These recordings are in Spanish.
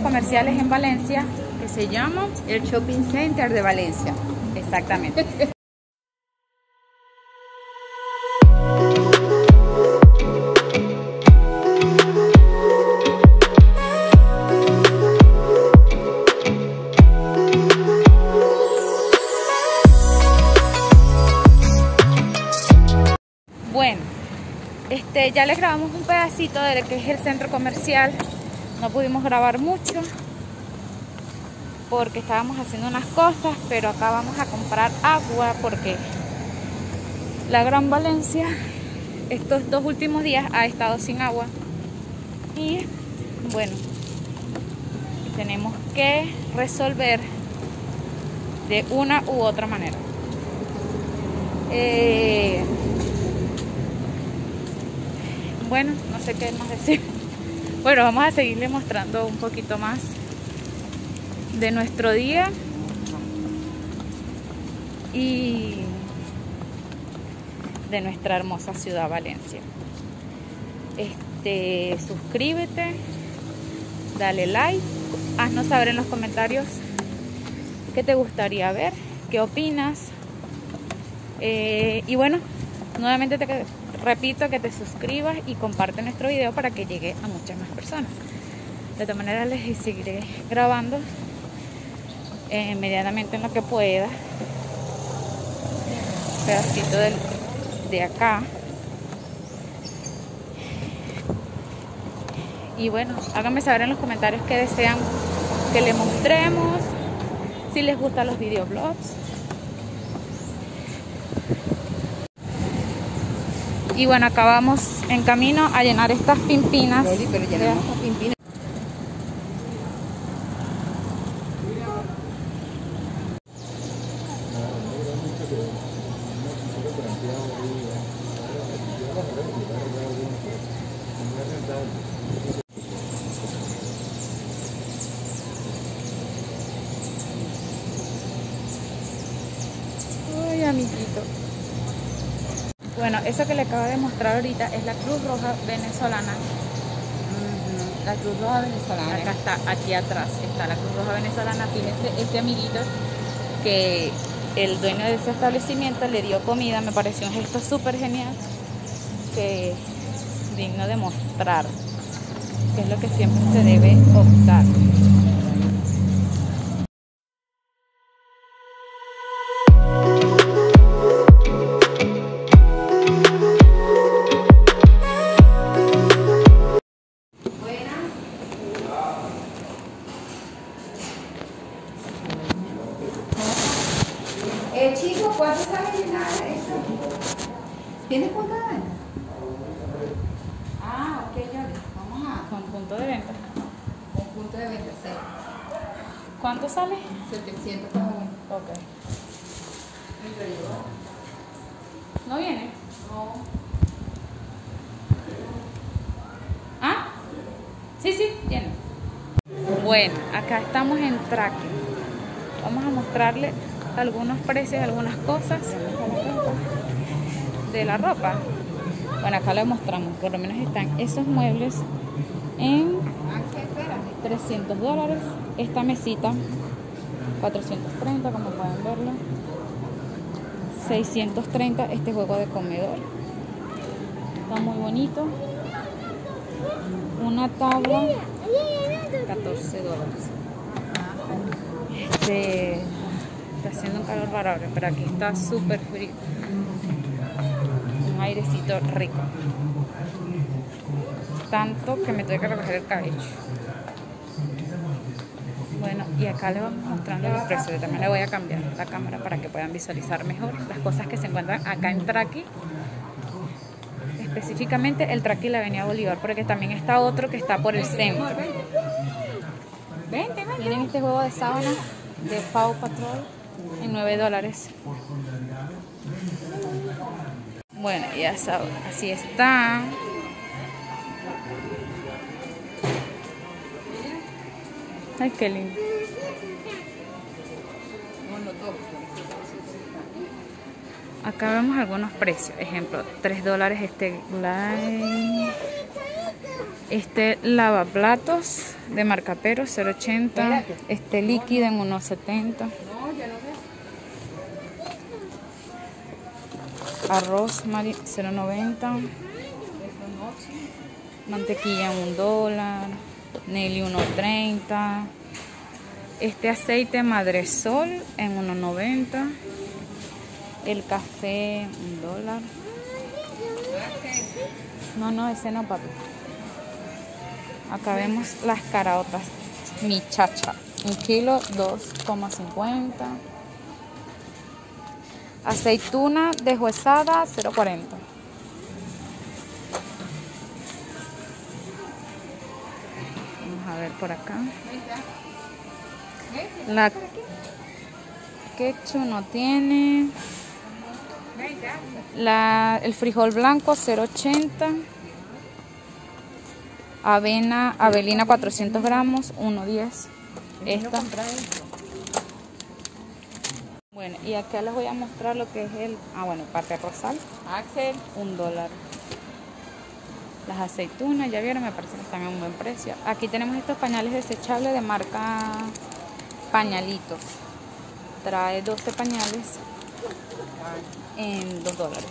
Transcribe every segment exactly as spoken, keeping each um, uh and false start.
comerciales en Valencia que se llama el Shopping Center de Valencia. Exactamente. Bueno, este, ya les grabamos un pedacito de lo que es el centro comercial. No pudimos grabar mucho porque estábamos haciendo unas cosas, pero acá vamos a comprar agua porque la Gran Valencia estos dos últimos días ha estado sin agua y bueno, tenemos que resolver de una u otra manera. Eh, bueno, no sé qué más decir. Bueno, vamos a seguirle mostrando un poquito más de nuestro día y de nuestra hermosa ciudad Valencia. Este, suscríbete, dale like, haznos saber en los comentarios qué te gustaría ver, qué opinas. Eh, y bueno, nuevamente te repito que te suscribas y comparte nuestro video para que llegue a muchas más personas. De todas maneras les seguiré grabando eh, medianamente en lo que pueda. Un pedacito del, de acá. Y bueno, háganme saber en los comentarios qué desean que les mostremos, si les gustan los videoblogs. Y bueno, acá vamos en camino a llenar estas pimpinas. Loli, pero llenamos estas pimpinas. Ay, amiguito. Bueno, eso que le acabo de mostrar ahorita es la Cruz Roja venezolana. Uh-huh. La Cruz Roja venezolana. Acá está, aquí atrás está la Cruz Roja venezolana. Fíjense, este amiguito que el dueño de ese establecimiento le dio comida, me pareció un gesto súper genial, que digno de mostrar, que es lo que siempre se debe optar. Eh, chicos, ¿cuánto sabe llenar esto? ¿Tienes punto de venta? Ah, ok, ya vamos a... Con punto de venta. Un punto de venta, sí. ¿Cuánto sale? setecientos cada uno. Ok. ¿No viene? No. ¿Ah? Sí, sí, viene. Bueno, acá estamos en Traki. Vamos a mostrarle algunos precios, algunas cosas de la ropa. Bueno, acá le mostramos, por lo menos están esos muebles en trescientos dólares. Esta mesita, cuatrocientos treinta, como pueden verlo. seiscientos treinta, este juego de comedor. Está muy bonito. Una tabla, catorce dólares. Este... Está haciendo un calor bárbaro, pero aquí está súper frío. Un airecito rico. Tanto que me tuve que recoger el cabello. Bueno, y acá les vamos mostrando los precios. También le voy a cambiar la cámara para que puedan visualizar mejor las cosas que se encuentran acá en Traki. Específicamente el Traki y la Avenida Bolívar, porque también está otro que está por el centro. Miren este juego de sábanas de Paw Patrol en nueve dólares. Bueno, ya saben, así está. Ay, qué lindo. Acá vemos algunos precios. Ejemplo, tres dólares este Glide. Este lavaplatos de marca Pero cero ochenta. Este líquido en uno setenta. Arroz cero noventa. Mantequilla en un dólar. Nelly uno treinta. Este aceite Madresol en uno noventa. El café un dólar. No, no, ese no, papi. Acá vemos las caraotas Mi Chacha. Un kilo, dos coma cincuenta. Aceituna deshuesada, cero cuarenta. Vamos a ver por acá. La ketchup no tiene. La, el frijol blanco cero ochenta. Avena, avelina cuatrocientos gramos, uno diez. Esta. Bueno, y acá les voy a mostrar lo que es el, ah bueno, paté rosal. Axel, un dólar. Las aceitunas, ya vieron, me parece que están a un buen precio. Aquí tenemos estos pañales desechables de marca Pañalitos. Trae doce pañales en dos dólares.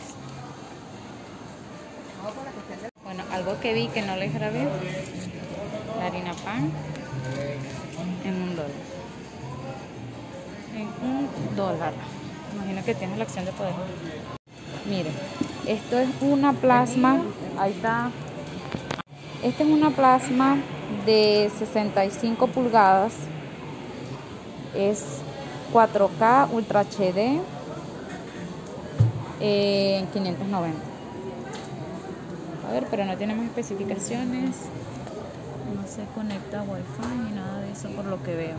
Bueno, algo que vi que no les grabé, la harina pan en un dólar. En un dólar. Imagino que tienes la opción de poder. Miren, esto es una plasma. Ahí está. Esta es una plasma de sesenta y cinco pulgadas. Es cuatro K Ultra H D eh, en quinientos noventa. A ver, pero no tiene más especificaciones. No se conecta a Wi-Fi ni nada de eso por lo que veo.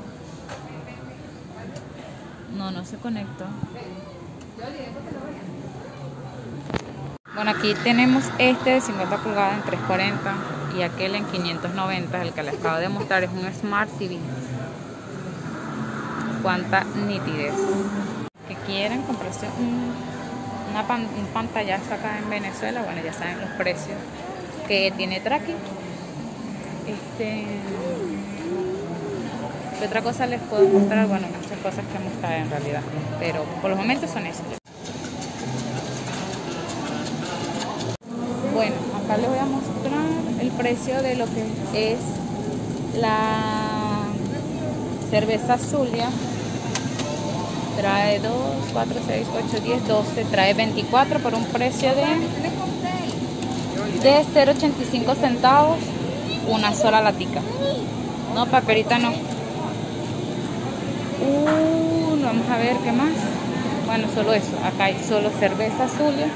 No, no se conecta. Bueno, aquí tenemos este de cincuenta pulgadas en trescientos cuarenta y aquel en quinientos noventa. El que les acabo de mostrar es un Smart T V. Cuánta nitidez. Que quieran comprarse un, una pan, un pantallazo acá en Venezuela, bueno, ya saben los precios que tiene tracking. Este, ¿qué otra cosa les puedo mostrar? Bueno, muchas cosas que mostrar en realidad, pero por los momentos son esos. Bueno, acá les voy a mostrar el precio de lo que es la cerveza Zulia. Trae dos, cuatro, seis, ocho, diez, doce, trae veinticuatro por un precio de, de cero ochenta y cinco centavos, una sola latica. No, paperita no. Uh, vamos a ver qué más. Bueno, solo eso. Acá hay solo cerveza Zulia.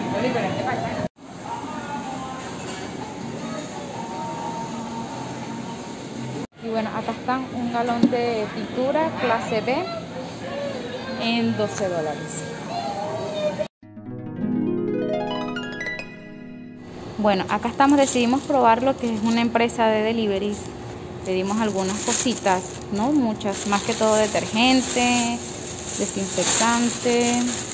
Y bueno, acá están un galón de pintura clase B en doce dólares. Bueno, acá estamos, decidimos probar lo que es una empresa de deliveries. Pedimos algunas cositas, no muchas, más que todo detergente, desinfectante.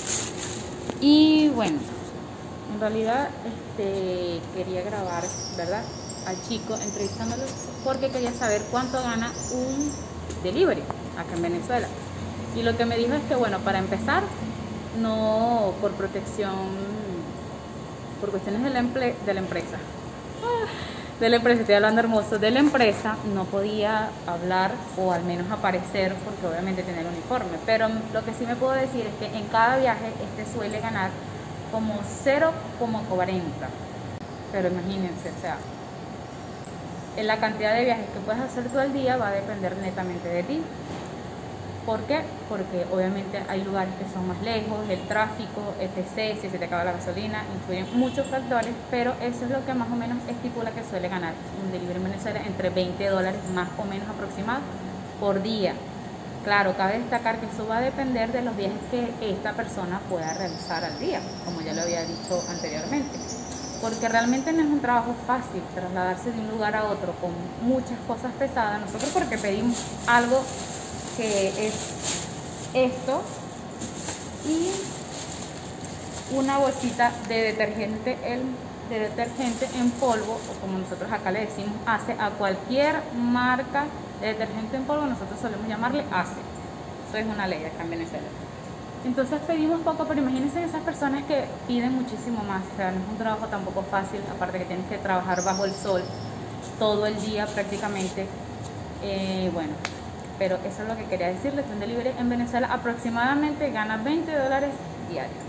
Y bueno, en realidad este, quería grabar, ¿verdad?, al chico entrevistándolo porque quería saber cuánto gana un delivery acá en Venezuela. Y lo que me dijo es que, bueno, para empezar, no por protección, por cuestiones de la, emple de la empresa, de la empresa, estoy hablando hermoso, de la empresa, no podía hablar o al menos aparecer porque obviamente tenía el uniforme. Pero lo que sí me puedo decir es que en cada viaje este suele ganar como cero coma cuarenta. Pero imagínense, o sea, en la cantidad de viajes que puedes hacer tú al día va a depender netamente de ti. ¿Por qué? Porque obviamente hay lugares que son más lejos, el tráfico, etcétera, si se te acaba la gasolina, influyen muchos factores, pero eso es lo que más o menos estipula que suele ganar un delivery en Venezuela, entre veinte dólares más o menos aproximado por día. Claro, cabe destacar que eso va a depender de los viajes que esta persona pueda realizar al día, como ya lo había dicho anteriormente. Porque realmente no es un trabajo fácil trasladarse de un lugar a otro con muchas cosas pesadas. Nosotros porque pedimos algo que es esto y una bolsita de detergente el de detergente en polvo, o como nosotros acá le decimos ACE, a cualquier marca de detergente en polvo nosotros solemos llamarle ACE. Eso es una ley acá en Venezuela. Entonces pedimos poco, pero imagínense esas personas que piden muchísimo más. O sea, no es un trabajo tampoco fácil, aparte que tienes que trabajar bajo el sol todo el día prácticamente. Eh, bueno, pero eso es lo que quería decirles. Un delivery en Venezuela aproximadamente gana veinte dólares diarios.